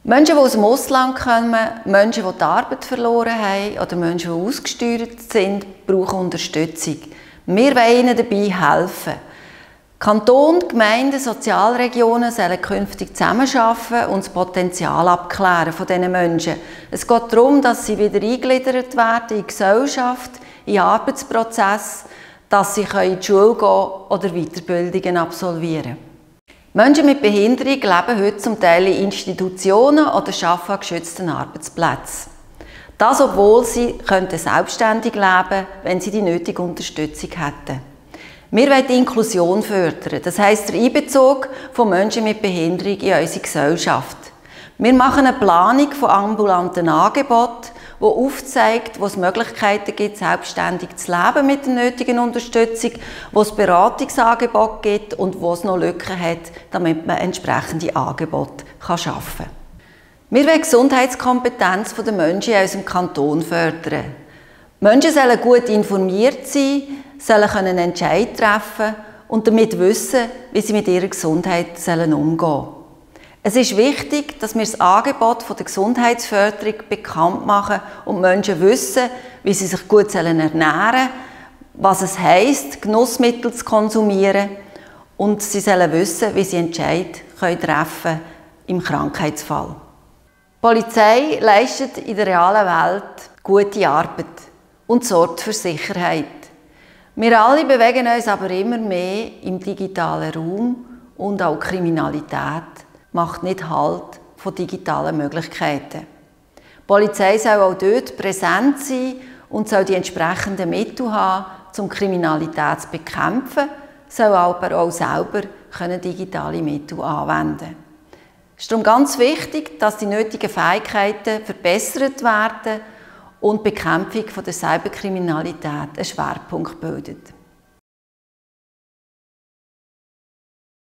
Menschen, die aus dem Ausland kommen, Menschen, die die Arbeit verloren haben oder Menschen, die ausgesteuert sind, brauchen Unterstützung. Wir wollen ihnen dabei helfen. Kanton, Gemeinden, Sozialregionen sollen künftig zusammenarbeiten und das Potenzial abklären von diesen Menschen. Es geht darum, dass sie wieder eingegliedert werden in die Gesellschaft, in den Arbeitsprozess, dass sie in die Schule gehen oder Weiterbildungen absolvieren. Menschen mit Behinderung leben heute zum Teil in Institutionen oder arbeiten an geschützten Arbeitsplätzen. Das, obwohl sie selbstständig leben könnten, wenn sie die nötige Unterstützung hätten. Wir wollen die Inklusion fördern, das heisst den Einbezug von Menschen mit Behinderung in unsere Gesellschaft. Wir machen eine Planung von ambulanten Angeboten, die aufzeigt, wo es Möglichkeiten gibt, selbstständig zu leben mit der nötigen Unterstützung, wo es Beratungsangebote gibt und wo es noch Lücken hat, damit man entsprechende Angebote schaffen kann. Wir wollen die Gesundheitskompetenz der Menschen in unserem Kanton fördern. Menschen sollen gut informiert sein, sollen Entscheidungen treffen und damit wissen, wie sie mit ihrer Gesundheit umgehen sollen. Es ist wichtig, dass wir das Angebot der Gesundheitsförderung bekannt machen und Menschen wissen, wie sie sich gut ernähren sollen, was es heisst, Genussmittel zu konsumieren, und sie sollen wissen, wie sie Entscheidungen treffen können im Krankheitsfall. Die Polizei leistet in der realen Welt gute Arbeit und sorgt für Sicherheit. Wir alle bewegen uns aber immer mehr im digitalen Raum und auch Kriminalität macht nicht Halt von digitalen Möglichkeiten. Die Polizei soll auch dort präsent sein und soll die entsprechenden Mittel haben, um Kriminalität zu bekämpfen, soll aber auch selber digitale Mittel anwenden. Es ist darum ganz wichtig, dass die nötigen Fähigkeiten verbessert werden und die Bekämpfung der Cyberkriminalität einen Schwerpunkt bildet.